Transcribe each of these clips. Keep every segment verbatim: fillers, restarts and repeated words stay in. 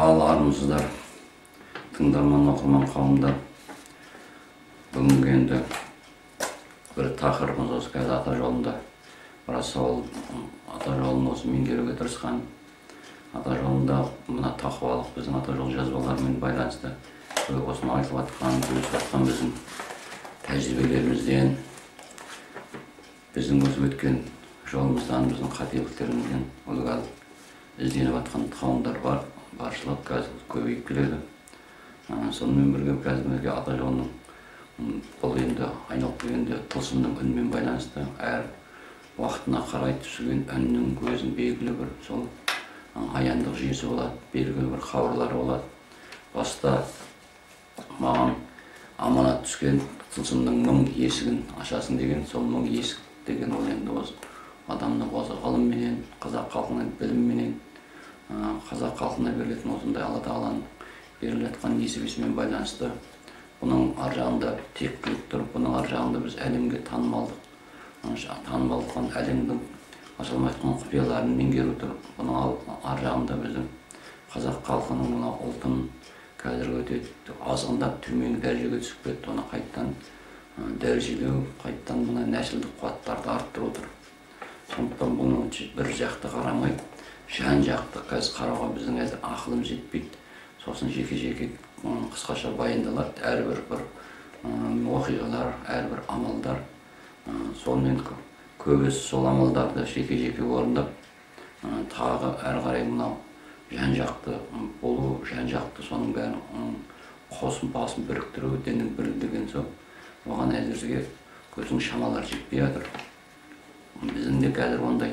ал армысыздар, тыңдарман оқырман қауымдар. Бүгінгі енді бір тақырыбымыз осы қазір ата жолында. Біраз сол ата жолын осы меңгеруге тырысқан. Ата жолында мына тақуалық біздің ата жол жазбаларымен байланысты. Осыны айтылып жатқан, бөлісіп жатқан біздің тәжірибелерімізден, біздің өз өткен жолымыздан, біздің қателіктерімізден үлгі алып ізденіп жатқан қауымдар бар. Баршылық қазір көбейіп келеді. Сонымен бірге қазіргі ата жолының бұл енді айналып келгенде тылсымның үнмен байланысты, әр уақытына қарай түсірген үннің өзінің белгілі бір сол аяндық жүйесі болады, белгілі бір хабарлары болады. Баста маған аманат түскен тылсымның мың есігін ашасың деген, сол мың есік деген ол енді осы адамның осы ғылымменен, қазақ халқының білімменен, қазақ халқына берілетін осындай Алла тағаланың беріліп жатқан несібесімен байланысты. Бұның ар жағында тектілік тұр, бұның ар жағында біз әлемге танымалдық, танымалдыққан әлемдің ашылмай жатқан құпияларын меңгеру тұр. Бұның ар жағында біздің қазақ халқының мына ұлтын қазіргі өте азғындап төменгі дәрежеге түсіп кетті. Оны қайттан дәрежелеу, қайттан мына нәсілдік қуаттарды арттыру тұр. Сондықтан бұны бір жақты қарамай, жан жақты қазір қарауға біздің әзір ақылым жетпейді. Сосын жеке-жеке қысқаша баяндалады әрбір бір оқиғалар, әрбір амалдар. Сонымен көбісі сол амалдарды жеке-жеке орындап, тағы әрі қарай мынау жан жақты болу, жан жақты соның бәрін қосын басын біріктіру, діннің бірлігі деген соң, оған әзірге көздің шамалар жетпей жатыр. Біздің де қазір ондай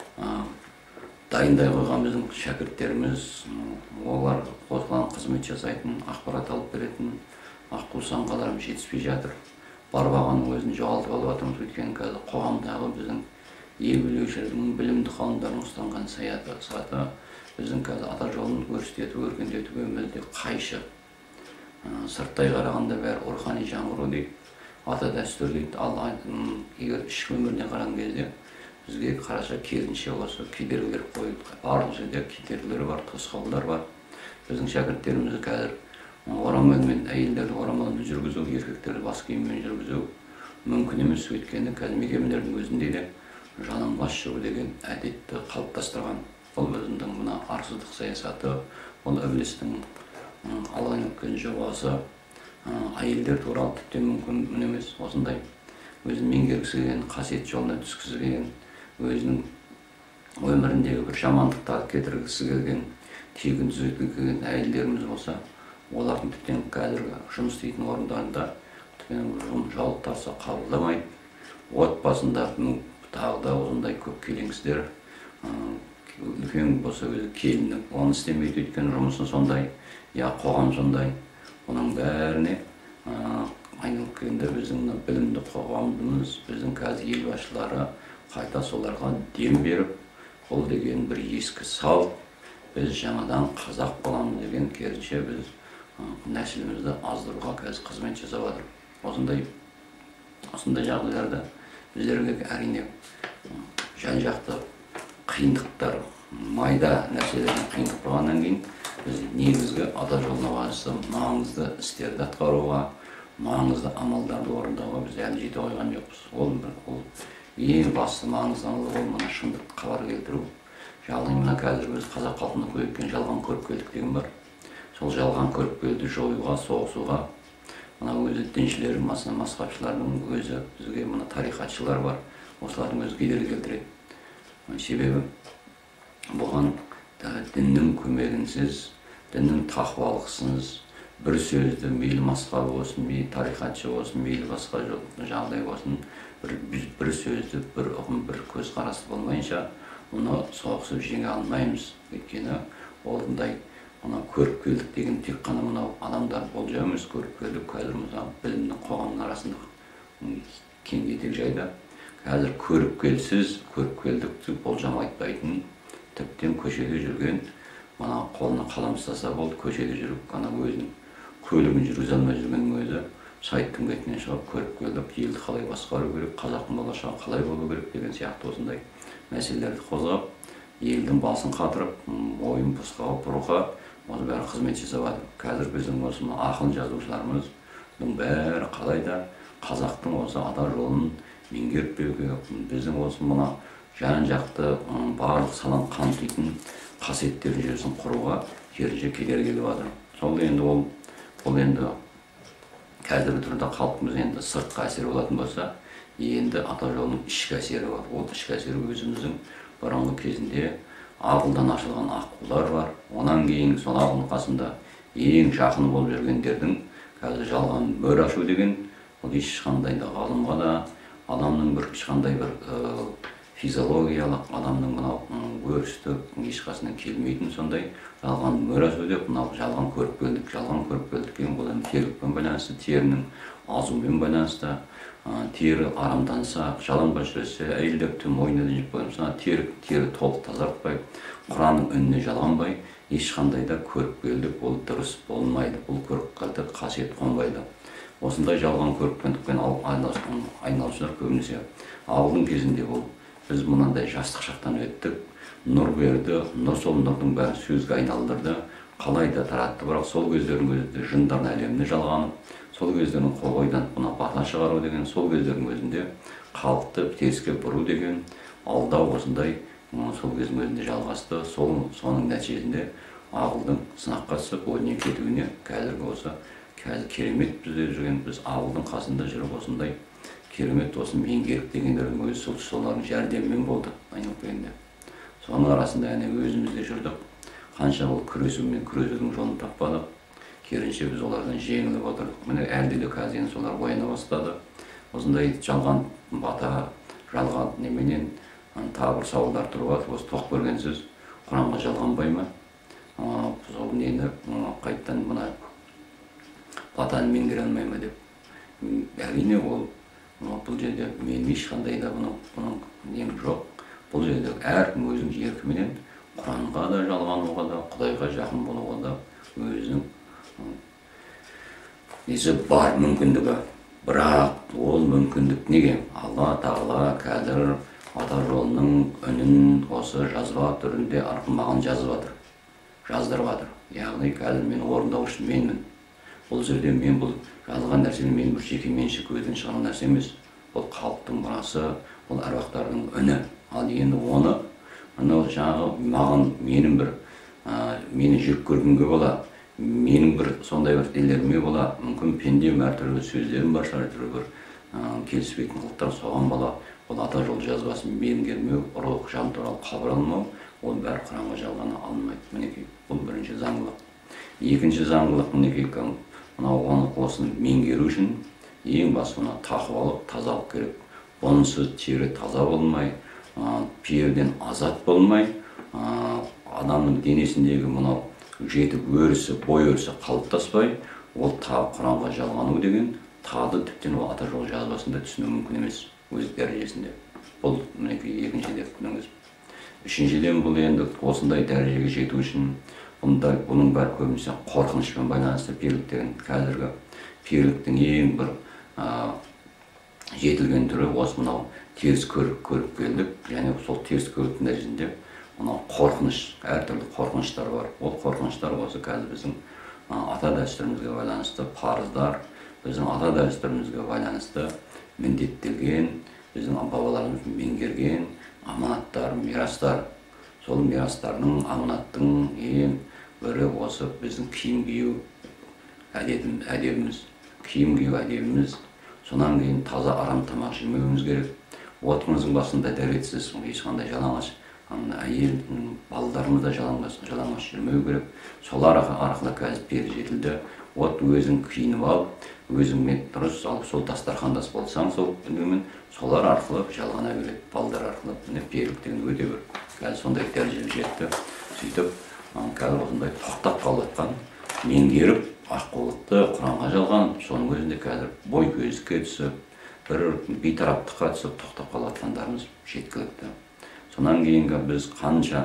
дайындай қойған біздің шәкірттеріміз, олар қосылған қызмет жасайтын, ақпарат алып беретін аққу-саңғаларымыз жетіспей жатыр. Бар бағаның өзін жоғалтып алып жатырмыз, өйткені қазір қоғамдағы біздің ел білушілердің, білімді қауымдардың ұстанған саяты, саты біздің қазір ата жолын өрістетіп, өркендетуге мүлде қайшы. Сырттай қарағанда бәрі рухани жаңғыру дейді, ата дәстүр дейді. Ал егер ішкі өміріне қараған кезде бізге қараша керісінше осы кедергілер қойылды. Барлық жерде кедергілер бар, тосқауылдар бар. Біздің шәкірттеріміз қазір орамалмен, әйелдерді орамалмен жүргізу, еркектерді бас киіммен жүргізу мүмкін емес. Өйткені қазір мекемелердің өзінде де жалаңбас жүру деген әдетті қалыптастырған. Бұл өзінің мына арсыздық саясаты, бұл ібілістің алған өткен жобасы, әйелдер туралы тіптен мүмкін емес. Осындай өзін меңгергісі келген, қасиет жолына түскісі келген, өзінің өміріндегі бір жамандықтарды кетіргісі келген, тегін түзеткісі келген әйелдеріміз болса, олардың тіптен қазіргі жұмыс істейтін орындарында жауап тарса қабылдамайды. Отбасында тағы да осындай көп келеңсіздер, үлкен болса өзі келіні оны істемейді, өйткені жұмысы сондай, я қоғам сондай. Оның бәріне айналып келгенде біздің білімді қоғамымыз, біздің қазір елбасшылары қайта соларға дем беріп, бұл деген бір ескі сал, біз жаңадан қазақ боламыз деген керісінше біз нәсілімізді аздыруға қазір қызмет жасап жатыр. Осындай осындай жағдайларда біздерге әрине жан жақты қиындықтар, майда нәрселерден қиындық болғаннан кейін біз негізгі ата жолына байланысты маңызды істерді атқаруға, маңызды амалдарды орындауға біз әлі жете қойған жоқпыз. Ол ол ең басты маңызды амал ол мына шындықты хабар келтіру. Жалған мына қазір біз қазақ халқында көбейген жалған көріпкелдік деген бар. Сол жалған көріпкелді жоюға, соғысуға мына өзі діншілер, мазһабшылардың өзі бізге мына тарихатшылар бар. Осылардың өзі кедергі келтіреді. Себебі бұған діннің көмегінсіз, діннің тақуалықсыз, бір сөзді мейлі мазһабы болсын, мейлі тарихатшы болсын, мейлі басқа жағдай болсын, бір сөзді, бір ұғым, бір көзқарасты болмайынша, оны соғысып жеңе алмаймыз. Өйткені ондай көріпкелдік деген тек қана мынау адамдар болжау емес, көріпкелдік қазір білімнің қоғамның арасында кең етек жайда. Қазір көріпкелсіз, көріпкелдікті болжам айтпайтын, тіптен көшеде жүрген, мана қолына қалам ұстаса болды, көшеде жүріп, ана өзінің көлігін жүргізе алмай жүргеннің өзі сайттың бетінен шығып көріпкелдік, елді қалай басқару керек, қазақтың болашағы қалай болу керек деген сияқты осындай мәселелерді қозғап, елдің басын қатырып, ойын босқа бұруға, осы бәрі қызмет жасап жатыр. Қазір біздің осы ақын жазушыларымыздың бәрі қалайда қазақтың осы ата жолын меңгеріп беруге, біздің осы мына жан-жақты барлық саланы қамтитын қасиеттер жүйесін құруға жерінше кедергі келіп жатыр. Сол енді ол бұл енді қазіргі түрде халқымыз енді сыртқы әсер болатын болса, енді ата жолының ішкі әсері бар. Ол ішкі әсері өзіміздің бұрынғы кезінде Ағылдан ашылған аққулар бар. Онан кейін сол Ағылдың қасында ең жақын болып жүргендердің қазір жалған мөр ашу деген, ол ешқандай да ғалымға да, адамның бір ешқандай бір физиологиялық, адамның мынау өрістік ешқасынан келмейтін сондай жалған мөр ашу деп, мынау жалған көріпкелдік, жалған көріпкелдік деген бұл енді терілікпен байланысты, терінің азуымен байланысты. Тері арамданса, жалаңбас жүрсе, әйелдер түн мойнына дейін жіп қоймаса, тері тері толық тазартпай, Құранның үніне жалғанбай, ешқандай да көріпкелдік ол дұрыс болмайды. Бұл көріпкелдік қасиет қонбайды. Осындай жалған көріпкелдікпен айналысушылар көбінесе Ағылдың кезінде бұл біз мынандай жастық шақтан өттік, нұр берді, нұр сол нұрдың бәрі сөзге айналдырды, қалайда таратты, бірақ сол кездердің өзінде жындардың әлеміне жалғанып, сол кездердің қойдан мына бата шығару деген, сол кездердің өзінде халықты теріске бұру деген алдау осындай сол кездің өзінде жалғасты. Сол соның нәтижесінде Ағылдың сынаққа түсіп өліне кетуіне қазіргі осы қазір керемет бізде жүрген, біз Ағылдың қасында жүріп осындай керемет осы меңгеріп дегендердің өзі сол солардың жәрдемімен болды айналып келгенде. Соның арасында яғни өзімізде жүрдік. Қанша ол күресумен күресудің жолын таппадық. Керінше біз олардан жеңіліп отырдық. Міне әлде де қазір солар ояна бастады. Осындай жалған бата, жалған неменен тағы бір сауалдар тұрып жатыр. Осы тоқ берген сөз Құранға жалғанбай ма? Сол нені қайттан мына батаны меңгере алмай ма деп. Әрине ол бұл жерде мен ешқандай да бұның нем жоқ. Бұл жерде әркім өзінің еркіменен Құранға да жалғануға да, Құдайға жақын болуға да өзінің несі бар мүмкіндігі. Бірақ ол мүмкіндік неге? Алла Тағала қазір ата жолының үнін осы жазба түрінде маған жазып жатыр, жаздырып жатыр. Яғни қазір мен орындаушы менмін. Бұл жерде мен бұл жазған нәрсені мен бір жеке меншік көзден шығарған нәрсе емес. Бұл халықтың мұрасы, бұл әруақтардың үні. Ал енді оны анау жаңағы маған менің бір мені жүріп көргенге бола, менің бір сондай бір нелеріме бола, мүмкін пендем әртүрлі сөздерім бар шығар, әртүрлі бір келіспейтін қылықтар соған бола, ол ата жол жазбасын меңгермеу, рух жан туралы қабыл алмау, ол бәрі Құранға жалғана алмайды. Мінекей, бұл бірінші заңдылық. Екінші заңдылық мінекей, мынау оны осыны меңгеру үшін ең басты мына тақуалық, тазалық керек. Онсыз тері таза болмай, перден азат болмай, адамның денесіндегі мынау жетіп өрісі, бой өрісі қалыптаспай, ол тағы Құранға жалғану деген тағы тіптен ол ата жол жазбасында түсіну мүмкін емес өз дәрежесінде. Бұл мінекей екінші деп біліңіз. Үшіншіден бұл енді осындай дәрежеге жету үшін бұның бәрі көбінесе қорқынышпен байланысты. Перлік деген қазіргі перліктің ең бір жетілген түрі осы мынау теріс көріп көріп келдік, және сол теріс көріп нәтижесінде мынау қорқыныш, әртүрлі қорқыныштар бар. Ол қорқыныштар осы қазір біздің ата дәстүрімізге байланысты парыздар, біздің ата дәстүрімізге байланысты міндеттелген, біздің бабаларымыз меңгерген аманаттар, мирастар. Сол мирастардың, аманаттың ең бірі осы біздің киім кию әдебіміз, киім кию әдебіміз. Сонан кейін таза арам тамақ жемеуіміз керек. Отымыздың басында дәретсіз, ешқандай жалаңаш әйел, балаларымыз да жалаңаш жүрмеу керек. Солар арқылы қазір пері жетілді. От өзің киініп алып, өзіңмен дұрыс алып, сол дастархандас болсаң, сол үнемен солар арқылы жалғана береді. Балдар арқылы перілік деген өте бір. Қазір сондай дәрежеге жетті. Сөйтіп, қазір осындай тоқтап қалып жатқан, меңгеріп, аққулықты Құранға жалған, соның өзінде қазір бой көздікке түсіп, бір бейтараптыққа түсіп тоқтап қалып жатқандарымыз жеткілікті. Сонан кейінгі біз қанша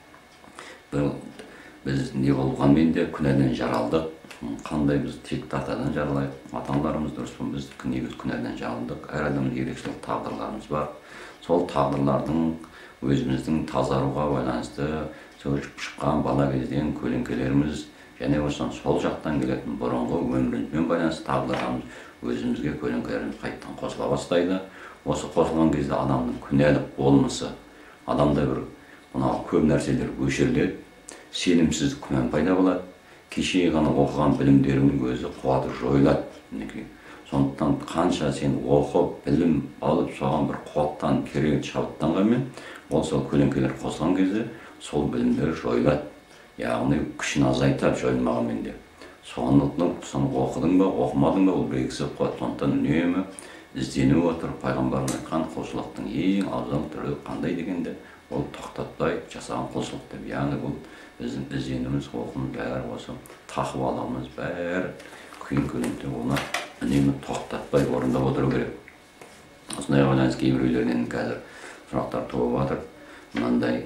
біз не болғанмен де күнәден жаралдық. Қандай біз тек атадан жаралайық, ата-аналарымыз дұрыс па, біз негізі күнәден жаралдық. Әр адамның ерекшелік тағдырларымыз бар. Сол тағдырлардың өзіміздің тазаруға байланысты шыққан бала кезден көлеңкелеріміз және осыдан сол жақтан келетін бұрынғы өмірімізбен байланысты тағдырларымыз өзімізге көлеңкелеріміз қайттан қосыла бастайды. Осы қосылған кезде адамның күнәлік болмысы, адамда бір мынау көп нәрселер өшіріледі, сенімсіздік, күмән пайда болады. Кеше ғана оқыған білімдерінің өзі қуаты жойылады. Мінекей. Сондықтан қанша сен оқып, білім алып, соған бір қуаттан, керемет шабыттанғанмен, ол сол көлеңкелер қосылған кезде сол білімдер жойылады. Яғни күшін азайтады жойылмағанмен де. Сондықтан соны оқыдың ба, оқымадың ба, ол белгісі қуат. Сондықтан үнемі ізденіп отырып, пайғамбардың айтқан құлшылықтың ең абзал түрі қандай дегенде, ол тоқтатпай жасаған құлшылық деп. Яғни бұл біздің ізденуіміз, оқуымыз бәрі осы тақуалығымыз бәрі қиын көлемде оны үнемі тоқтатпай орындап отыру керек. Осындай байланысты кейбіреулерден қазір сұрақтар туып жатыр. Мынандай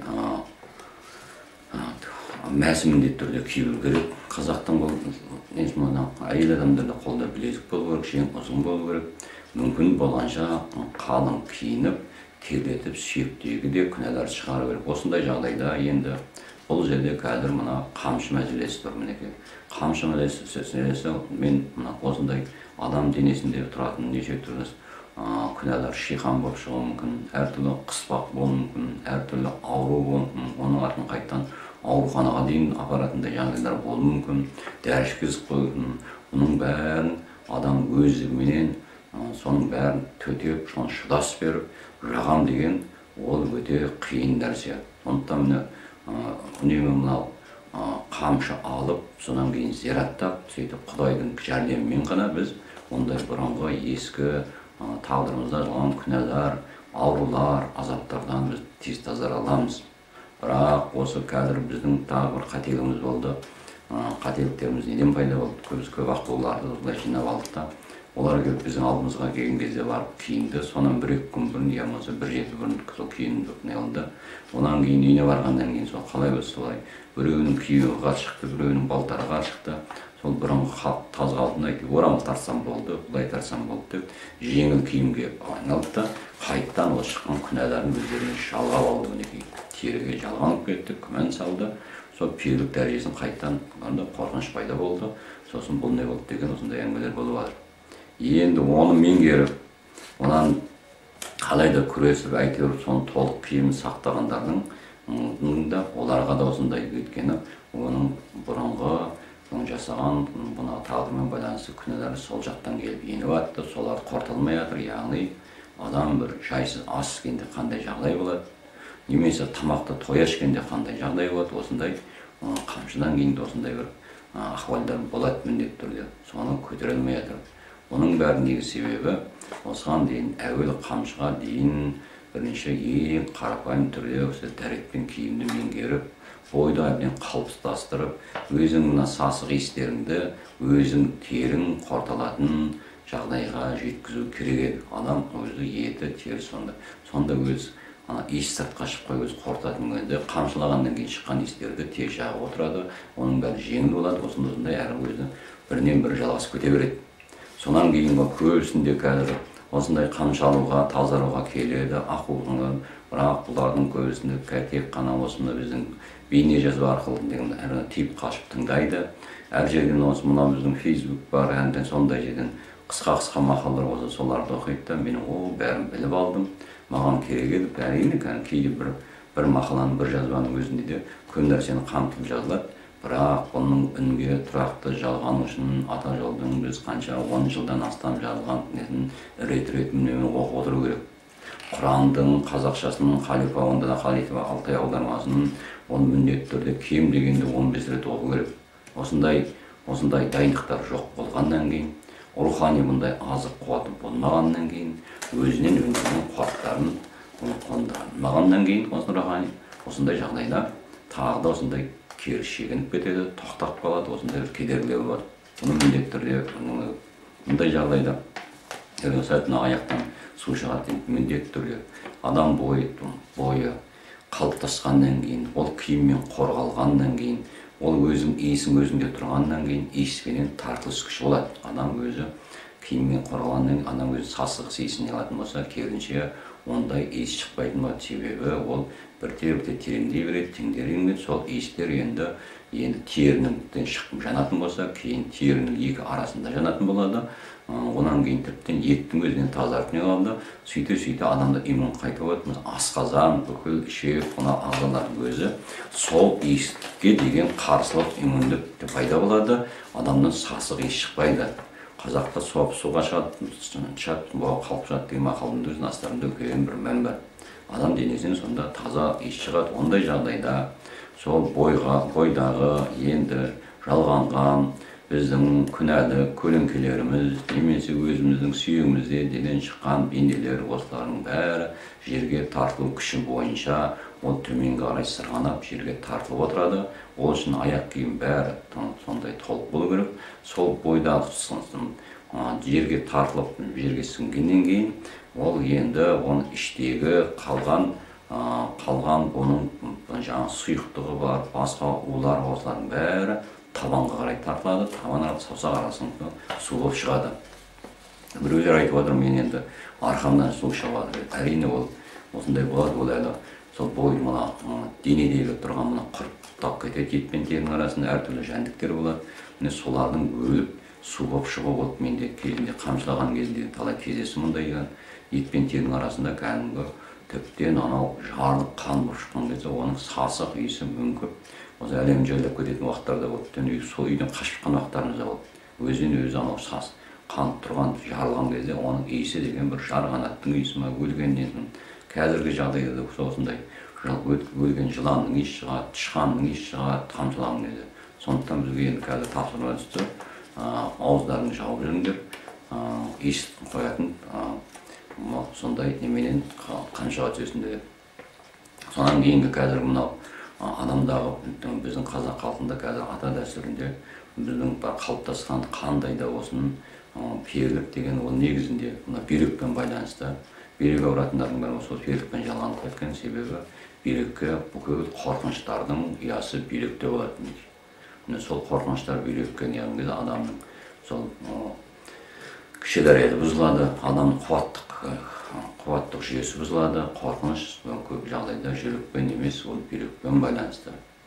мәсі міндетті түрде кию керек. Қазақтың бұл әйел адамдарда қолда білезік болу керек, шен ұзын болу керек. Мүмкін болғанша қалың киініп, тербетіп, сүйектегі де күнәлар шығару керек. Осындай жағдайда енді бұл жерде қазір мына қамшы мәселесі тұр. Мінекей. Қамшы мәселесі мен мына осындай адам денесінде тұратын неше түрлі күнәлар шиқан болып шығуы мүмкін, әртүрлі қыспақ болуы мүмкін, әртүрлі ауру болуы мүмкін, оның артын қайттан ауруханаға дейін апаратындай жағдайлар болуы мүмкін, дәрі ішкізіп қоюдың, оның бәрін адам өздігіменен соның бәрін төтеп, соны шыдас беріп, жағам деген ол өте қиын нәрсе. Сондықтан міне үнемі мынау қамшы алып, содан кейін зираттап, сөйтіп Құдайдың жәрдемімен ғана біз ондай бұрынғы ескі тағдырымызда жазылған күнәлар, аурулар, азаптардан біз тез тазара аламыз. Бірақ осы қазір біздің тағы бір қателігіміз болды. Қателіктеріміз неден пайда болды? Көбіз көп ақылдарды осылай жинап алдық та. Олар келіп біздің алдымызға келген кезде барып киінді, сонан бір-екі күн бұрын, я болмаса бір жеті бұрын сол киініп не қылды. Онан кейін үйіне барғаннан кейін сол қалай болса солай біреуінің күйеуі шықты, біреуінің балтары шықты. Сол бұрынғы таз қалпына айтып, орамал тартсам болды, былай тартсам болды деп, жеңіл киімге айналды да, қайттан ол шыққан күнәларын өздеріне жалғап алды. Мінекей теріге жалғанып кетті, күмән салды. Сол пирлік дәрежесін қайттан қорқыныш пайда болды. Сосын бұл не болды деген осындай әңгімелер болып жатыр. Енді оны меңгеріп, онан қалайда күресіп, әйтеуір соны толық киімін сақтағандардың да оларға да осындай өйткені оның бұрынғы жасаған бұна тағдырмен байланысты күнәлары сол жақтан келіп еніп атты, солар қортылмай жатыр. Яғни адам бір жайсыз ас ішкенде қандай жағдай болады, немесе тамақты той ішкенде қандай жағдай болады, осындай қамшыдан кейін осындай бір ахуалдар болады міндетті түрде. Соны көтере алмай жатыр. Оның бәріндегі себебі осыған дейін әуелі қамшыға дейін бірнеше ең қарапайым түрде осы дәретпен киімді меңгеріп, бойды әбден қалыптастырып, өзің мына сасық иістеріңді, өзің терің қорталатын жағдайға жеткізу керек еді. Адам өзі еті, тері сонда. Сонда өз иіс сыртқа шығып өз қортатын кезде қамшылағаннан кейін шыққан иістерді тез жағып отырады. Оның бәрі жеңіл болады, осындай әрі өзі бірінен бірі жалғасып кете береді. Сонан кейін көбісінде қазір осындай қамшы алуға, тазаруға келеді, ақылға. Бірақ бұлардың көбісінде тек қана осында біздің бейне жазу арқылы деген әрі тиіп қашып тыңдайды. Әр жерден осы мына біздің фейсбук бар, әнден сондай жерден қысқа-қысқа мақалдар болса соларды оқиды да, мен о бәрін біліп алдым, маған керек еді. Әрине кейде бір бір мақаланың, бір жазбаның өзінде де көп нәрсені қамтып жазылады. Бірақ оның үнге тұрақты жалғану үшін ата жолдың біз қанша он жылдан астам жазылған несін рет-рет үнемі оқып отыру керек. Құрандың қазақшасының халифа, онда да халифа алтай аудармасының оны міндетті түрде кем дегенде он бес рет оқу керек. Осындай осындай дайындықтар жоқ болғаннан кейін, рухани бұндай азық қуаты болмағаннан кейін, өзінен өндірген қуаттарын қондырмағаннан кейін, осы рухани осындай жағдайда тағы да осындай кері шегініп кетеді, тоқтап қалады, осындай бір кедергілер болады. Бұны міндетті түрде мұндай жағдайда сәтіне аяқтан су шығады, міндетті түрде адам бойы бойы қалыптасқаннан кейін, ол киіммен қорғалғаннан кейін, ол өзің иісің өзінде тұрғаннан кейін иіспенен тартылыс күші болады. Адам өзі киіммен қорғалғаннан кейін адам өзі сасық иісін алатын болса, керісінше ондай иіс шықпайтын болады. Себебі ол бірте-бірте тереңдей береді, тереңдей береді. Сол иістер енді енді терінің шығып жанатын болса, кейін терінің екі арасында жанатын болады. Онан кейін тіптен еттің өзінен тазартып не қалады. Сөйте-сөйте адамда иммун қайтып болады. Асқазан, бүкіл ішек, мына ағзалардың өзі сол иіске деген қарсылық иммундық пайда болады. Адамнан сасық иіс шықпайды. Қазақта соғып суға шығады, шығады, қалып шығады деген мақалдың өзінің астарында үлкен бір мән бар. Адам денесінен сонда таза иіс шығады. Ондай жағдайда сол бойға, бойдағы енді жалғанған біздің күнәлі көлеңкелеріміз, немесе өзіміздің сүйегімізде денен шыққан бейнелер, осылардың бәрі жерге тартылу күші бойынша ол төменге қарай сырғанап жерге тартылып отырады. Ол үшін аяқ киім бәрі сондай толық болу керек. Сол бойдағы жерге тартылып жерге сіңгеннен кейін ол енді оның іштегі қалған қалған оның жаңа сұйықтығы бар, басқа улар, осылардың бәрі табанға қарай тартылады. Табан арқылы саусақ арасында су болып шығады. Біреулер айтып отыр, мен енді арқамдан су шығады. Әрине ол осындай болады. Ол әлі сол бой мына денедегі тұрған мына құрттап кетеді. Ет пен терінің арасында әртүрлі жәндіктер болады. Міне солардың өліп су болып шығу болып менде кезінде қамшылаған кезінде талай кездесі мұндай ет пен терінің арасында кәдімгі тіптен анау жарлық қан болып шыққан кезде оның сасық иісі мүңкіп осы әлем жайлап кететін уақыттарда болды. Сол үйден қашып шыққан уақыттарымызда болды. Өзінен өзі анау сас қанып тұрған жарылған кезде оның иісі деген бір жарған аттың иісі ма, өлгеннен қазіргі жағдайда да осындай өлген жыланның иісі шығады, тышқанның иісі шығады, қамшылаған кезде. Сондықтан бізге енді қазір тапсырма түсті, ауыздарыңды жауып жүріңдер, иіс қоятын сондай неменен қаншаға түсесіңдер. Сонан кейінгі қазір мынау адамдағы біздің қазақ халқында қазір ата дәстүрінде біздің қалыптасқан қандай да осының перілік деген ол негізінде бүйрекпен байланысты. Бүйрек ауыратындардың бәрі сол бүйрекпен жалғанып кеткен. Себебі бүйрекке бүкіл қорқыныштардың ұясы бүйректе болады. Сол қорқыныштар бүйрекке неғылған кезде адамның сол кіші дәрежеде бұзылады, адамның қуаттық қуаттық жүйесі бұзылады. Қорқыныш көп жағдайда жүрекпен емес, ол бүйрекпен байланысты.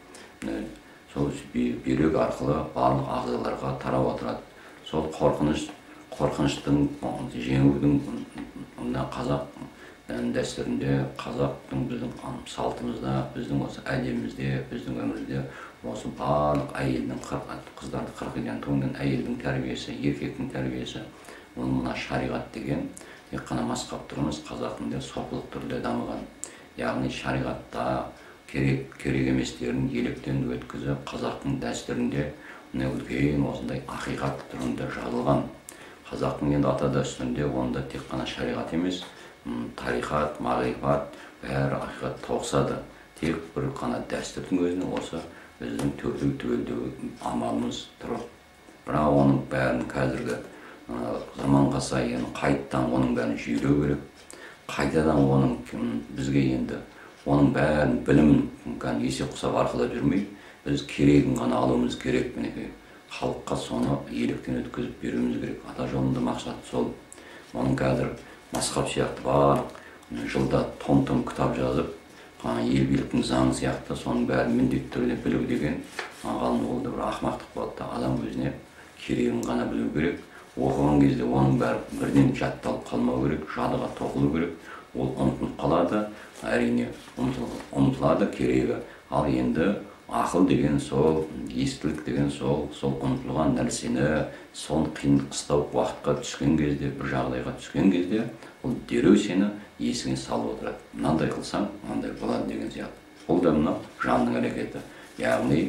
Сол бүйрек арқылы барлық ағзаларға тарап отырады. Сол қорқыныш, қорқыныштың жеңудің қазақ дәстүрінде, қазақтың біздің салтымызда, біздің осы әлемімізде, біздің өмірде осы барлық әйелдің, қыздарды қырық үйден туған әйелдің тәрбиесі, еркектің тәрбиесі, оның мына шариғат деген тек қана масқап тұрмыз, қазақтың да соқылық түрде дамыған. Яғни шариғатта керек керек еместерін електен өткізіп, қазақтың дәстүрінде үлкен осындай ақиқат түрінде жазылған. Қазақтың енді ата дәстүрінде онда тек қана шариғат емес, тарихат, мағрифат бәрі ақиқат тоғысады. Тек бір қана дәстүрдің өзіне осы біздің төлеу төлеу амалымыз тұр. Бірақ оның бәрін қазіргі заманға сай қайттан оның бәрін жүйелеу керек. Қайтадан оның бізге енді оның бәрін білімін есеп құсап арқылы жүрмей, біз керегін ғана алуымыз керек. Халыққа соны електен өткізіп беруіміз керек. Ата жолында мақсат сол. Оның қазір масқап сияқты бар жылда том-том кітап жазып, ел биліктің заңы сияқты соның бәрін міндетті түрде білу деген ғалым ол да бір ақымақтық болады. Адам өзіне керегін ғана білу керек. Оқыған кезде оның бәрі бірден жатталып қалмау керек, жадыға тоқылу керек. Ол ұмытылып қалады, әрине ұмытылады керегі. Ал енді ақыл деген сол, естілік деген сол, сол ұмытылған нәрсені, сол қиын қыстау уақытқа түскен кезде, бір жағдайға түскен кезде, ол дереу сені есіңе салып отырады. Мынандай қылсаң, мынандай болады деген сияқты. Ол да мына жанның әрекеті. Яғни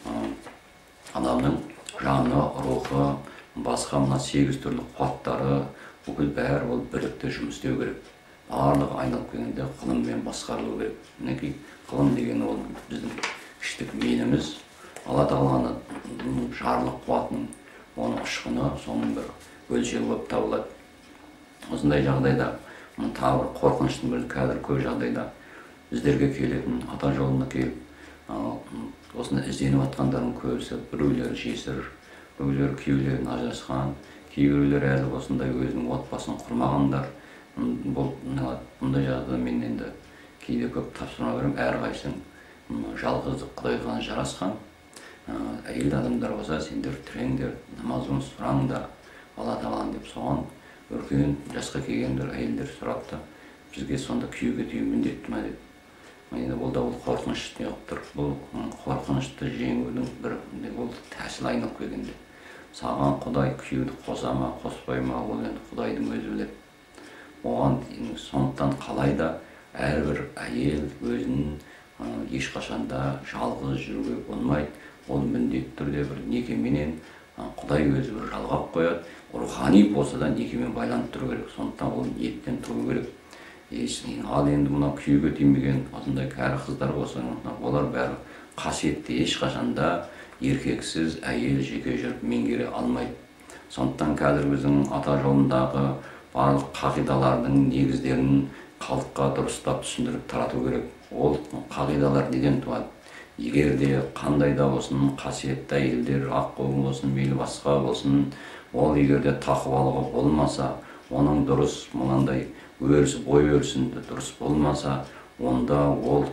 адамның жаны, рухы, басқа мына сегіз түрлі қуаттары бүкіл бәрі ол бірлікте жұмыс істеу керек. Барлығы айналып келгенде ғылыммен басқарылу керек. Мінекей ғылым деген ол біздің іштік меніміз, Алла Тағаланың жарлық қуатының оның ұшқыны, соның бір өлшеуі болып табылады. Осындай жағдайда тағы бір қорқыныштың бірі қазір көп жағдайда біздерге келетін, ата жолына келіп, осында ізденіп жатқандардың көбісі біреулері жесір, біреулері күйеулерін ажырасқан, кейбіреулер әлі осындай өзінің отбасын құрмағандар. Бұндай жағдайда мен енді кейде көп тапсырма беремін, әрқайсың жалғыздық Құдайға ғана жарасқан. Әйел адамдар болса, сендер түреңдер, намазын сұраңдар, Алла тағаланы деп соған үлкен жасқа келгендер әйелдер сұрапты. Бізге сонда күйеуге тию міндетті ме деп. Енді бұл да ол қорқыныш неғып тұр. Бұл қорқынышты жеңудің бір ол тәсіл айналып келгенде. Саған Құдай күйеуді қоса ма, қоспай ма, ол енді Құдайдың өзі біледі. Оған сондықтан қалай да әрбір әйел өзінің ешқашанда жалғыз жүруге болмайды. Ол міндетті түрде бір некеменен Құдай өзі бір жалғап қояды. Рухани болса да некемен байланып тұру керек. Сондықтан ол ниеттен тұру керек. Ал енді мына күйеуге тимеген осындай кәрі қыздар болса, олар бәрі қасиетті, ешқашанда еркексіз әйел жеке жүріп меңгере алмайды. Сондықтан қазір біздің ата жолындағы барлық қағидалардың негіздерін халыққа дұрыстап түсіндіріп тарату керек. Ол қағидалар неден туады? Егер де қандай да болсын қасиетті әйелдер, аққу болсын, мейлі басқа болсын, ол егер де тақуалығы болмаса, оның дұрыс мынандай өрісі, бой өрісінде дұрыс болмаса, онда ол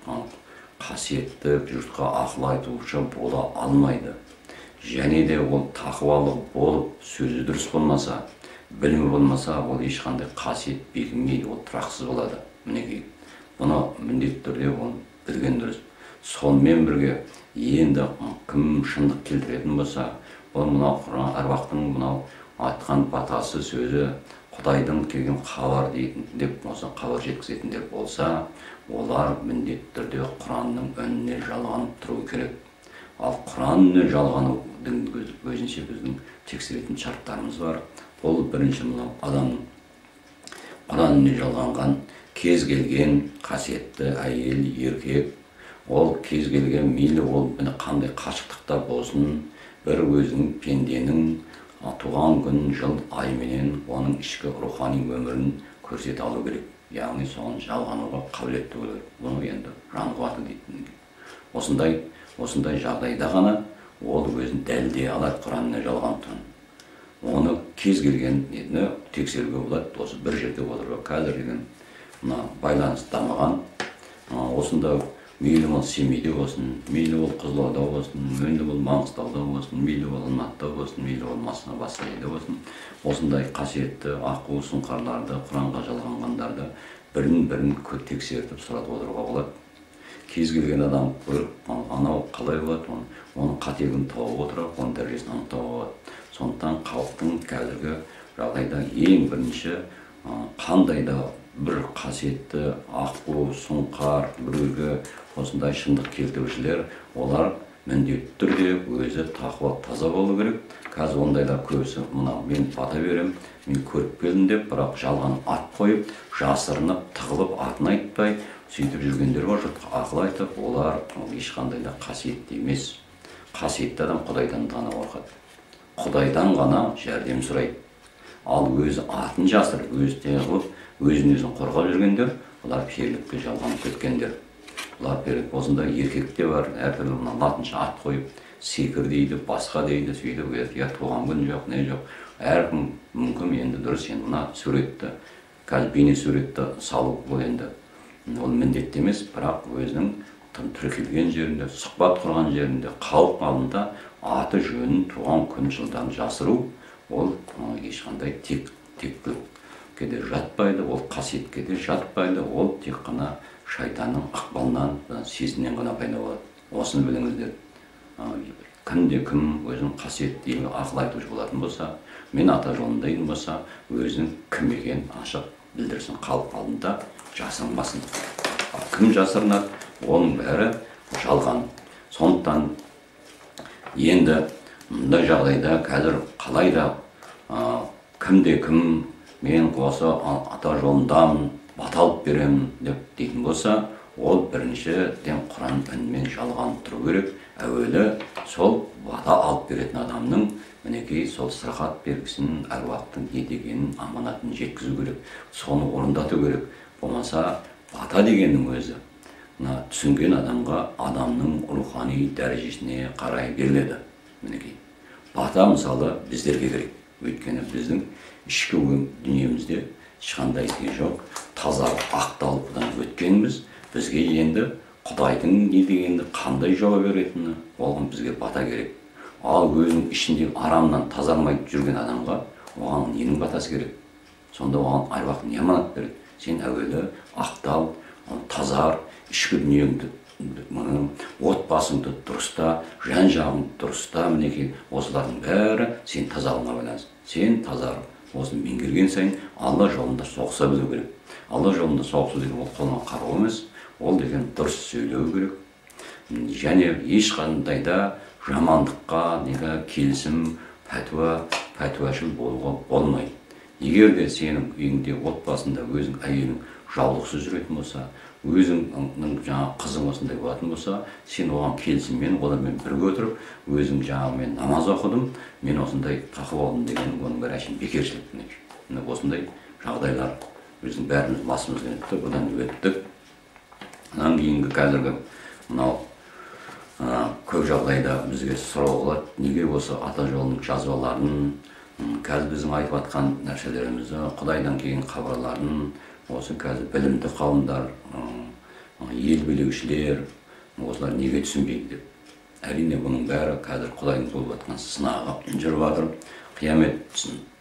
қасиетті жұртқа ақыл айтушы бола алмайды. Және де ол тақуалық болып, сөзі дұрыс болмаса, білімі болмаса, ол ешқандай қасиет бекімейді, ол тұрақсыз болады. Мінекей, бұны міндетті түрде оны білген дұрыс. Сонымен бірге, енді кім шындық келтіретін болса, ол мынау Құран әруақтың мынау айтқан батасы сөзі Құдайдың келген хабар дейтін деп болса, хабар жеткізетіндер болса, олар міндетті түрде Құранның үніне жалғанып тұру керек. Ал Құран үніне жалғанудың өзінше біздің тексеретін шарттарымыз бар. Ол бірінші мынау адамның Құран үніне жалғанған кез келген қасиетті әйел, еркек, ол кез келген мейлі ол қандай қашықтықта болсын, бір өзінің пенденің туған күн, жыл, айменен оның ішкі рухани өмірін көрсете алу керек. Яғни соған жалғануға қабілетті болу керек. Бұны енді жан қуаты дейтін. Осындай, осындай жағдайда ғана ол өзін дәлелдей алады Құранына жалғандығын. Оны кез келген нені тексеруге болады. Осы бір жерде отырып, қазір деген мына байланыс дамыған. Осында мейлі ол Семейде болсын, мейлі ол Қызылорда болсын, мейлі ол Маңғыстауда болсын, мейлі ол Алматыда болсын, мейлі ол басқа жерде болсын, осындай қасиетті аққу сұңқарларды, Құранға жалғанғандарды бірін-бірін тексертіп сұрап отыруға болады. Кез келген адам көріп, анау қалай болады, оның қатегін тауып отырып, оның дәрежесін анықтауға болады. Сондықтан халықтың қазіргі жағдайда ең бірінші қандай да бір қасиетті аққу, сұңқар, біреуге осындай шындық келтірушілер, олар міндетті түрде өзі тақуа таза болу керек. Қазір ондайлар көбісі, мына мен бата берем, мен көріп келдім деп, бірақ жалған ат қойып, жасырынып, тығылып, атын айтпай, сөйтіп жүргендер бар, жұртқа ақыл айтып, олар ешқандай да қасиетті емес. Қасиетті адам Құдайдан ғана қорқады. Құдайдан ғана жәрдем сұрайды. Ал өзі атын жасырып, өзі тығылып, өзін-өзін қорғап жүргендер, олар перлікке жалғанып кеткендер. Олар перлік болсында еркекте бар, әртүрлі латынша ат қойып, секір дейді, басқа дейді, сөйтіп, я туған күн жоқ, не жоқ. Әркім мүмкін енді дұрыс, енді мына суретті, қазір бейне суретті салу бұл енді ол міндетті емес, бірақ өзінің тіркелген жерінде, сұхбат құрған жерінде, халық алдында аты жөнін, туған күн жылдарын жасыру, ол ешқандай тектілікке де жатпайды, ол қасиетке де жатпайды, ол тек қана шайтанның ықпалынан, сезімнен ғана пайда болады. Осыны біліңіздер. Кімде кім өзінің қасиетті ақыл айтушы болатын болса, мен ата жолындайын болса, өзінің кім екенін ашық білдірсін, халық алдында жасырынбасын. Кім жасырынады, оның бәрі жалған. Сондықтан енді мұндай жағдайда қазір қалайда кімде кім мен осы ата жолындамын, бата алып беремін деп дейтін болса, ол біріншіден Құран үнімен жалғанып тұру керек. Әуелі сол бата алып беретін адамның мінекей сол сырқат белгісін, әруақтың не дегенін, аманатын жеткізу керек. Соны орындату керек. Болмаса бата дегеннің өзі түсінген адамға адамның рухани дәрежесіне қарай беріледі. Мінекей бата мысалы біздерге керек. Өйткені біздің ішкі дүниемізде ешқандай не жоқ, тазарып ақталып бұдан өткенбіз. Бізге енді Құдайдың не дегенді қандай жауап беретіні оған бізге бата керек. Ал өзінің ішіндегі арамнан тазармай жүрген адамға оған ненің батасы керек? Сонда оған аруақ не аманат береді? Сен әуелі ақтал, тазар, ішкі дүниеңді, отбасыңды дұрыста, жан жағыңды дұрыста, мінекей осылардың бәрі сен тазалығыңа байланысты. Сен тазарып, осыны меңгерген сайын Алла жолында соғыса білу керек. Алла жолында соғысу деген ол қолма қару емес, ол деген дұрыс сөйлеу керек. Және ешқандай да жамандыққа, неге келісім, пәтуа, пәтуашыл болуға болмайды. Егер де сенің үйіңде, отбасында өзің әйелің жаулықсыз жүретін болса, өзіңнің жаңа қызың осындай болатын болса, сен оған келісіммен, олармен бірге отырып, өзің жаңа мен намаз оқыдым, мен осындай тақуа болдым деген оның бәрі әшейін бекершілік. Міне осындай жағдайлар біздің бәріміз басымыздан өтті, бұдан өттік. Онан кейінгі қазіргі мынау көп жағдайда бізге сұрау болады, неге осы ата жолының жазбаларын, қазір біздің айтып жатқан нәрселерімізді, Құдайдан келген хабарларын, осы қазір білімді қауымдар, ел билеушілер, осылар неге түсінбейді деп. Әрине бұның бәрі қазір Құдайдың болып жатқан сынағы жүріп жатыр. Қиямет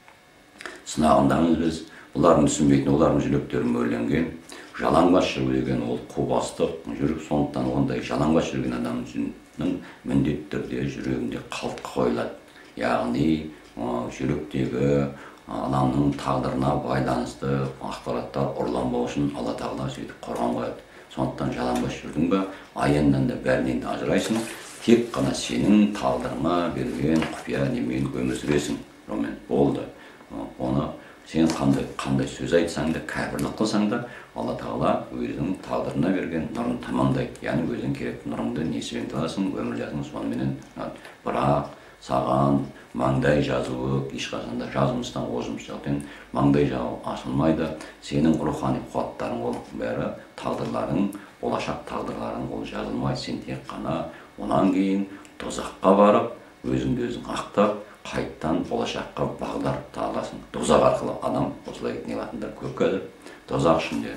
сынағындамыз біз. Бұлардың түсінбейтін, олардың жүректері мөрленген. Жалаңбас жүру деген ол қубастық жүріп, сондықтан ондай жалаңбас жүрген адамның міндетті түрде жүрегінде қалтқы қойылады. Яғни жүректегі адамның тағдырына байланысты ақпараттар ұрланбау үшін Алла тағала сөйтіп қорған қояды. Сондықтан жалаңбас жүрдің бе, аяннан да бәрінен де ажырайсың, тек қана сенің тағдырыңа берген құпия немен өмір сүресің. Болды. Оны сен қандай қандай сөз айтсаң да, кәпірлік қылсаң да, Алла тағала өзінің тағдырына берген нұрын тамамдайды. Яғни өзің керекті нұрыңды несібен аласың, өмір жазың соныменен. Бірақ саған маңдай жазуы ешқашанда жазымыстан озымыз жоқтен маңдай жазу ашылмайды. Сенің рухани қуаттарың ол бәрі тағдырларың, болашақ тағдырларың ол жазылмайды. Сен тек қана онан кейін тозаққа барып, өзіңді өзің ақтап, қайттан болашаққа бағдар тағыласың. Тозақ арқылы адам осылай не қылатындар көп қазір. Тозақ ішінде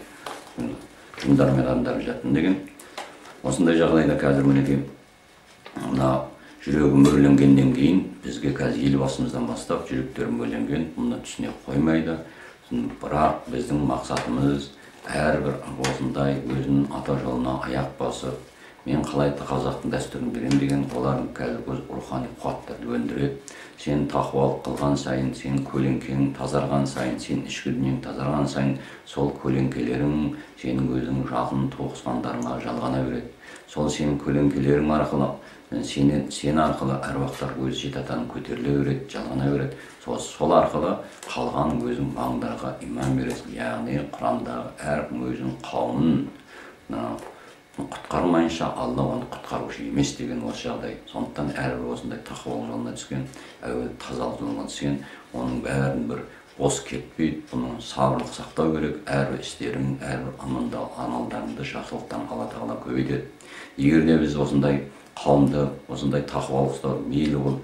жындар мен адамдар жатын деген. Осындай жағдайда қазір мінекей мына жүрегі мөрленгеннен кейін бізге қазір елбасымыздан бастап жүректері мөрленген, мұны түсіне қоймайды. Бірақ біздің мақсатымыз әрбір осындай өзінің ата жолына аяқ басып, мен қалайда қазақтың дәстүрін берем деген олардың қазір өз рухани қуаттарды өндіреді. Сен тақуалық қылған сайын, сен көлеңкең тазарған сайын, сен ішкі дүниең тазарған сайын, сол көлеңкелерің сенің өзің жақын туысқандарыңа жалғана береді. Сол сенің көлеңкелерің арқылы сен, сен арқылы әруақтар өз жеті атаның көтеріле береді, жалғана береді. Сол, сол арқылы қалған өзің маңдарға иман бересің. Яғни Құрандағы әркім өзінің қауымын құтқармайынша Алла оны құтқарушы емес деген осы жағдай. Сондықтан әрбір осындай тақуалық жолына түскен, әуелі тазалық жолына түскен, оның бәрін бір бос кетпейді, бұны сабырлық сақтау керек. Әрбір істерің, әрбір амалдарыңды жақсылықтан Алла тағала көбейтеді. Егер де біз осындай қауымды, осындай тақуалық ұстау, мейлі ол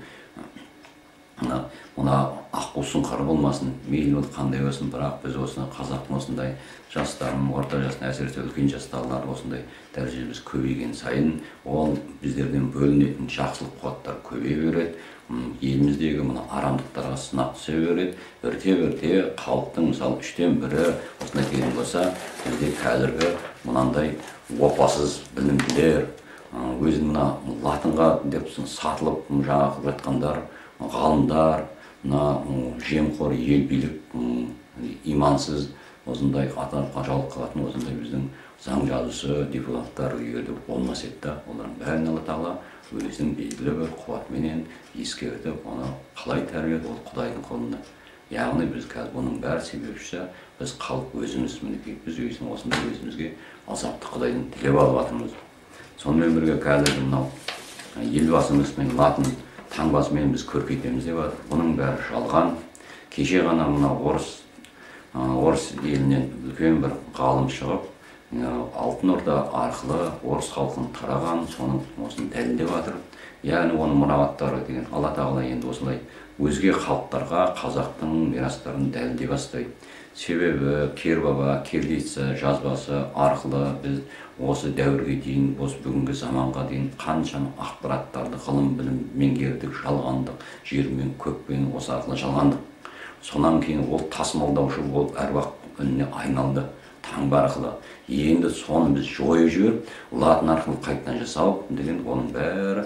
мына аққу сұңқар болмасын, мейлі ол қандай болсын, бірақ біз осыны қазақтың осындай жастарын, орта жасын, әсіресе үлкен жастағылар осындай дәрежеміз көбейген сайын, ол біздерден бөлінетін жақсылық қуаттар көбейе береді. Еліміздегі мына арамдықтарға сынақ түсе береді. Бірте-бірте халықтың мысалы үштен бірі осындай деген болса, бізде қазіргі мынандай опасыз білімділер, өзін мына латынға деп сатылып жаңа жатқандар, ғалымдар, мына жемқор ел билік, имансыз осындай атанып жаулық қылатын осындай біздің заң жазушы депутаттар егер болмас еді, олардың бәрін Алла тағала өзінің белгілі бір қуатменен ескертіп, оны қалай тәрбиеледі, ол Құдайдың қолында. Яғни біз қазір бұның бәрі себепші біз халық өзіміз, мінекей біз өзінің осындай өзімізге азапты Құдайдан тілеп алып жатырмыз. Сонымен бірге қазір мынау елбасымыз мен латын таңбасымен біз көркейтеміз деп жатыр. Бұның бәрі жалған. Кеше ғана мына орыс орыс елінен үлкен бір ғалым шығып, Алтын Орда арқылы орыс халқын тараған, соның осыны дәлелдеп жатыр. Яғни оның мұрағаттары деген Алла тағала енді осылай өзге халықтарға қазақтың мирастарын дәлелдей бастайды. Себебі Кербаба, Кириллица жазбасы арқылы біз осы дәуірге дейін, осы бүгінгі заманға дейін қаншама ақпараттарды ғылым білім меңгердік, жалғандық, жер мен көкпен осы арқылы жалғандық. Сонан кейін ол тасымалдаушы болып әруақ үніне айналды таңба арқылы. Енді соны біз жойып жіберіп, латын арқылы қайтадан жасау деген оның бәрі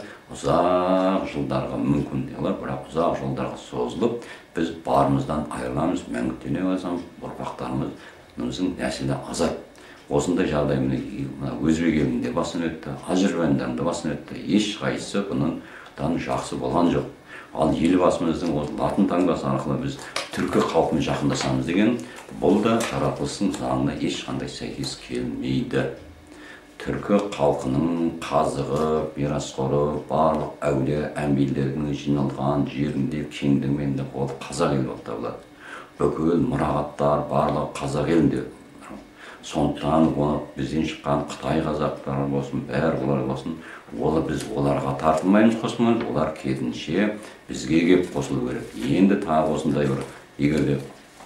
ұзақ жылдарға мүмкін делер, бірақ ұзақ жылдарға созылып, біз барымыздан айырыламыз, мәңгүрттене қаламыз, ұрпақтарымыздың нәсілі азар. Осындай жағдай мына өзбек елінде басын өтті, Әзербайжанда басын өтті. Ешқайсысы бұндан жақсы болған жоқ. Ал елбасымыздың осы латын таңбасы арқылы біз түркі халқымен жақындасамыз деген, бұл да жаратылыстың заңына ешқандай сәйкес келмейді. Түркі халқының қазығы, мирасқоры, барлық әулие әмбиелердің жиналған жерінде, кеңдігінде ол қазақ елі болып табылады. Бүкіл мұрағаттар барлығы қазақ елінде. Сондықтан оны бізден шыққан Қытай қазақтары болсын, бәрі олар болсын, олар біз оларға тартылмаймыз, қосылмаймыз, олар керісінше бізге келіп қосылу керек. Енді тағы осындай бір, егер де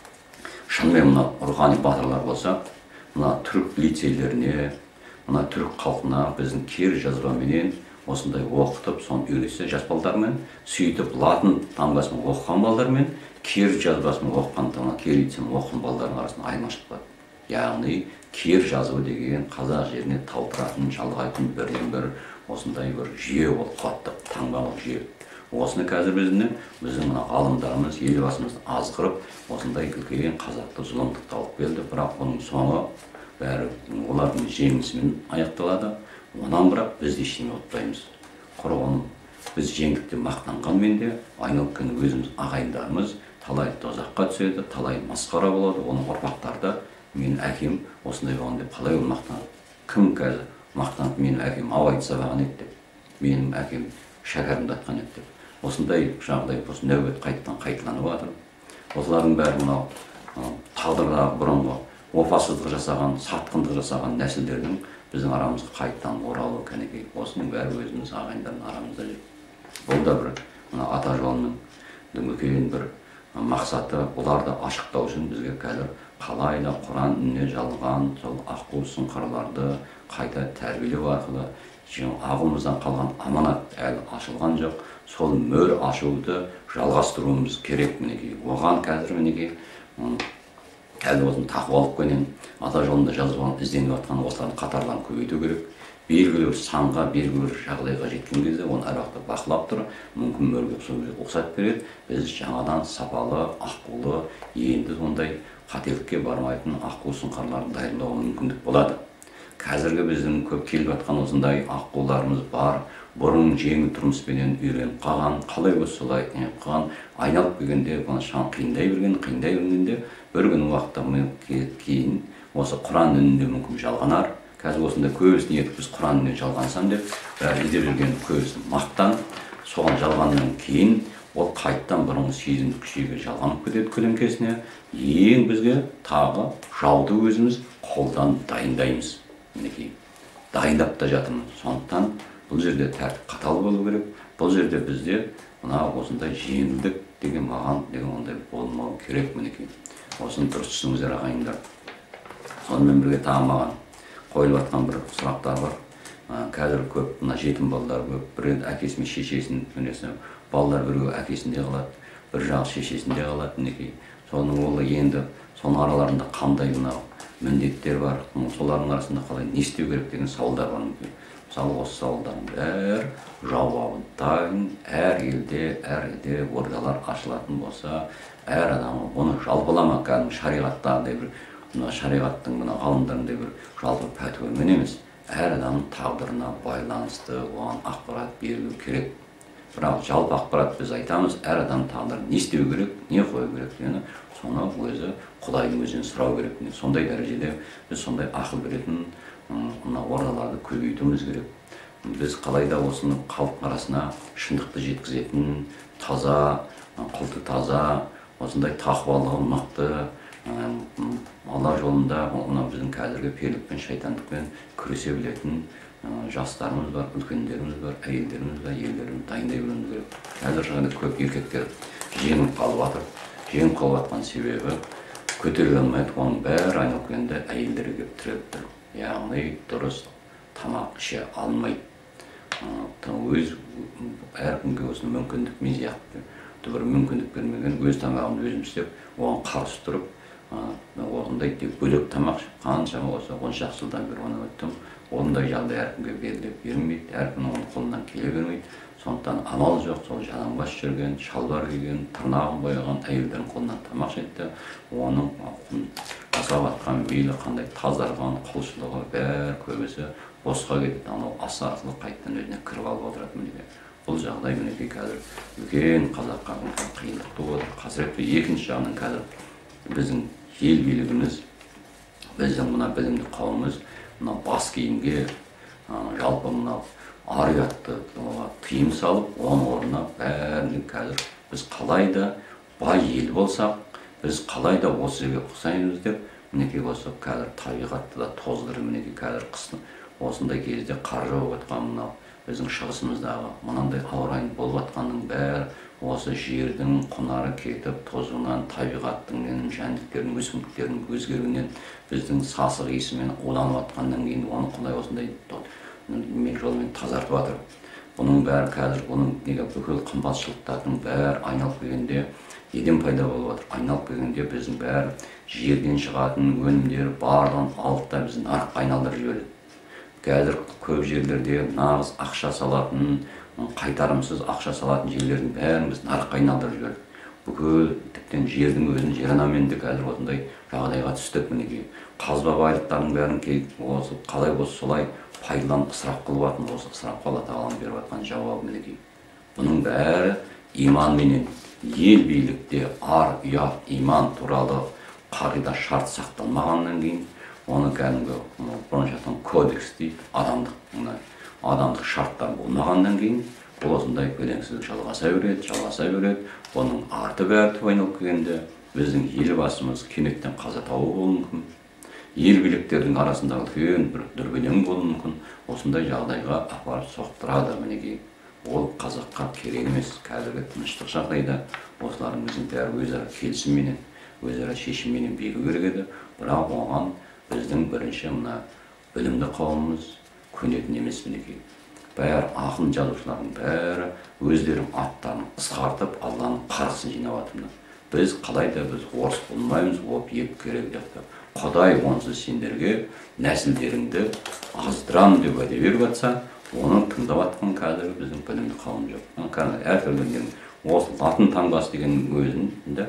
шынымен мына рухани батырлар болса, мына түрік лицейлеріне, мына түрік халқына біздің кері жазбаменен осындай оқытып, соны үйретсе жас балдармен, сөйтіп латын таңбасын оқыған балдармен, кері жазбасын оқыған таңба, кері лицейін оқыған балдардың арасында айырмашылық бар. Яғни кер жазу деген қазақ жеріне талпыратын, жалғайтын бірден бір осындай бір жүйе ол, қуатты таңбалық жүйе. Осыны қазір біздің біздің ғалымдарымыз, елбасымыз азғырып, осындай үлкен қазақты зұлымдыққа алып келді. Бірақ оның соңы бәрі олардың жеңісімен аяқталады. Онан бірақ біз де ештеңе ұтпаймыз. Құр оны біз жеңдік деп мақтанғанмен де, айналып келген өзіміз ағайындарымыз талай тозаққа түседі, талай масқара болады. Оның ұрпақтарда менің әкем осындай болған деп қалай ол мақтанады? Кім қазір мақтанып, менің әкем абайды сабаған еді деп, менің әкем шәкәрімді атқан еді деп. Осындай жағдай, осы нәубет қайтадан қайталанып жатыр. Осылардың бәрі мынау тағдырдағы бұрынғы опасыздық жасаған, сатқындық жасаған нәсілдердің біздің арамызға қайтадан оралуы кәнекей. Осының бәрі өзіміз ағайындардың арамызда жүр. Бұл да бір ата жолының үлкен бір мақсаты, оларды ашықтау үшін бізге қазір қалайда Құран үніне жалған сол аққу сұңқарларды қайта тәрбиелеу арқылы ағымыздан қалған аманат әлі ашылған жоқ. Сол мөр ашуды жалғастыруымыз керек мінекей. Оған қазір мінекей қазір осыны тақуалық пенен ата жолында жазылған, ізденіп жатқан осылардың қатарларын көбейту керек. Белгілі бір санға, белгілі бір жағдайға жеткен кезде оны әруақты бақылап тұр, мүмкін мөрге ұқсатып береді. Біз жаңадан сапалы, аққулы, енді сондай қателікке бармайтын аққу сұңқарларды дайындауға мүмкіндік болады. Қазіргі біздің көп келіп жатқан осындай аққуларымыз бар, бұрын жеңіл тұрмыспенен үйреніп қалған, қалай болса солай қалған, айналып келгенде бұны шаң қиындай берген, қиындай бергенде бір күн уақытта кейін осы Құран үнінде мүмкін жалғанар. Қазір осында көбісін етіп біз Құран үніне жалғансам деп, бәрі іздеп жүрген көбісін мақтан, соған жалғаннан кейін ол қайттан бұрынғы сезімдік күшейге жалғанып кетеді көлеңкесіне. Ең бізге тағы жауды өзіміз қолдан дайындаймыз. Мінекей, дайындап та жатырмыз. Сондықтан бұл жерде тәртіп қатал болу керек. Бұл жерде бізде мына осындай жеңілдік деген маған деген ондай болмау керек мінекей. Осыны дұрыс түсініңіздер ағайындар. Сонымен бірге тағы маған қойылып жатқан бір сұрақтар бар. Қазір көп мына жетім балалар көп, бір әкесі мен шешесін өнесіне, балалар біреу әкесінде қалады, бір жағы шешесінде қалады мінекей. Соның ол енді соның араларында қандай мынау міндеттер бар, солардың арасында қалай не істеу керек деген сауалдар бар. Мысалы осы сауалдардың бәрі жауабын дайын, әр елде, әр елде ордалар ашылатын болса, әр адам оны жалпылама кәдімгі шариғаттағыдай бір, мына шариғаттың мына ғалымдарындай бір жалпы пәтуамен емес, әр адамның тағдырына байланысты оған ақпарат берілу керек. Бірақ жалпы ақпарат біз айтамыз, әр адам тағдырын не істеу керек, не қою керек дегені, соны өзі Құдайдың өзінен сұрау керек. Сондай дәрежеде біз сондай ақыл беретін мына ордаларды көбейтуіміз керек. Біз қалайда осыны халық арасына шындықты жеткізетін, таза, құлты таза, осындай тақуалығы мықты, алла жолында мына біздің қазіргі перлікпен шайтандықпен күресе білетін жастарымыз бар, үлкендеріміз бар, әйелдеріміз бар, ерлеріміз дайындай білуіміз керек. Қазір жаңағы көп еркектер жеңіп қалып жатыр. Жеңіп қалып жатқан себебі көтере алмайды, оның бәрі айналып әйелдерге келіп тіреліп тұр. Яғни дұрыс тамақ іше алмайды. Өз әркімге осыны мүмкіндік мен сияқты бір мүмкіндік бермеген, өз тамағын өзім істеп, оған қарсы тұрып, осындай тек бөлек тамақ қаншама осы он шақты жылдан бері оны өттім. Ондай жағдай әркімге беріліп берілмейді, әркім оның қолынан келе бермейді. Сондықтан амал жоқ, сол жалаңбас жүрген, шалбар киген, тырнағын бояған әйелдердің қолынан тамақ жетті. Оның жасап жатқан мейлі қандай тазарған құлшылығы бәрі көбісі босқа кетеді. Анау асы арқылы қайтадан өзіне кіріп алып отырады мінекей. Бұл жағдай мінекей қазір үлкен қазаққа қиындық туып отыр. Қасіретті екінші жағынан қазір біздің ел билігіміз, біздің мына білімді қауымымыз мына бас киімге жалпы мына ар-ұятты тыйым салып, оның орнына бәрін қазір біз қалайда бай ел болсақ, біз қалайда осы жерге ұқсаймыз деп, мінекей осы қазір табиғатты да тоздырып, мінекей қазір қыстың осындай кезде қар жауып жатқан мынау біздің шығысымыздағы мынандай ауа райы болып жатқанның бәрі осы жердің құнары кетіп, тозуынан, табиғаттың жәндіктердің, өсімдіктердің өзгеруінен, біздің сасық иісімен уланып жатқаннан кейін оны құдай осындай жолмен тазартып жатыр. Бұның бәрі қазір бұның неге бүкіл қымбатшылықтардың бәрі айналып келгенде неден пайда болып жатыр? Айналып келгенде біздің бәрі жерден шығатын өнімдер барлығын алып та біздің нарыққа айналдырып жібереді. Қазір көп жерлерде нағыз ақша салатын, қайтарымсыз ақша салатын жерлердің бәрін біз нарыққа айналдырып жібердік. Бүкіл тіптен жердің өзін жер анамен де қазір осындай жағдайға түстік мінекей. Қазба байлықтардың бәрін осы қалай болса солай пайдаланып ысырап қылып жатқан, осы ысырапқа Алла тағаланың беріп жатқан жауабы мінекей. Бұның бәрі иманменен ел билікте ар ұят иман туралы қағида шарт сақталмағаннан кейін, оны кәдімгі бұрынша айтқан кодекс дейді, адамдық адамдық шарттар болмағаннан кейін, бұл осындай өлеңсіздік жалғаса береді, жалғаса береді. Оның арты бәрі айналып келгенде біздің елбасымыз кенеттен қаза тауы болуы мүмкін. Ел биліктердің арасында үлкен бір дүрбелең болуы мүмкін. Осындай жағдайға апарып соқтырады мінекей. Ол қазаққа керек емес. Қазіргі тыныштық жағдайда осылардың біздің бәрі өзара келісімменен, өзара шешімменен беру керек еді. Бірақ оған біздің бірінші мына білімді қауымымыз көнетін емес мінекей. Бәрі ақын жазушылардың бәрі өздерінің аттарын қысқартып, Алланың қарғысын жинап жатыр. Біз қалайда біз орыс болмаймыз, оп еп керек деп. Құдай онсыз сендерге нәсілдеріңді аздырам деп уәде беріп жатса, оны тыңдап жатқан қазіргі біздің білімді қауым жоқ. Әртүрлі осы латын таңбасы деген өзінде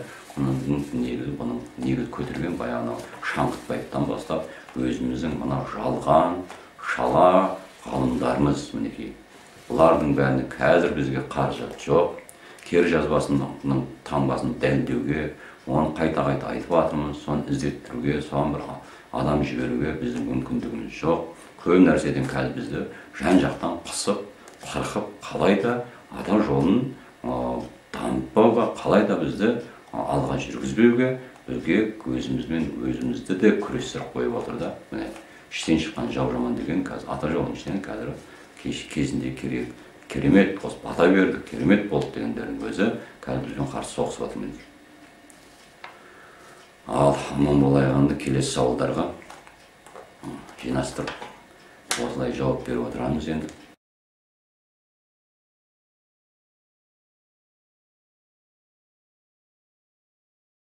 бұның негізі көтерген баяғы Шаңғытбаевтан бастап өзіміздің мына жалған, шала ғалымдарымыз мінекей. Бұлардың бәріне қазір бізге қаражат жоқ. Кері жазбасының таңбасын дәлдеуге, оны қайта-қайта айтып жатырмыз, соны іздеттіруге, соған бір адам жіберуге біздің мүмкіндігіміз жоқ. Көп нәрседен қазір бізді жан-жақтан қысып, қырқып, қалайда ата жолын дамытпауға, қалайда бізді алға жүргізбеуге, бізге өзімізбен өзімізді де күрестіріп қойып отыр да. Міне, іштен шыққан жау жаман деген қазір ата жолының ішінен қазір кезінде керемет қосып бата бердік, керемет болды дегендердің өзі қазір бізбен қарсы соғысып жатыр. Ал аман болайғанды келесі сауалдарға жинастырып осылай жауап беріп отырамыз енді.